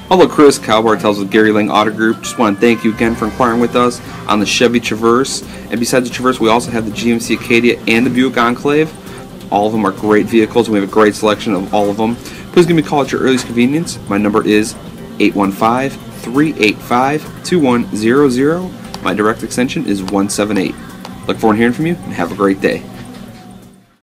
Hello, Chris. Kyle Bartels with Gary Lang Auto Group. Just want to thank you again for inquiring with us on the Chevy Traverse. And besides the Traverse, we also have the GMC Acadia and the Buick Enclave. All of them are great vehicles, and we have a great selection of all of them. Please give me a call at your earliest convenience. My number is 815-385-2100. My direct extension is 178. Look forward to hearing from you, and have a great day.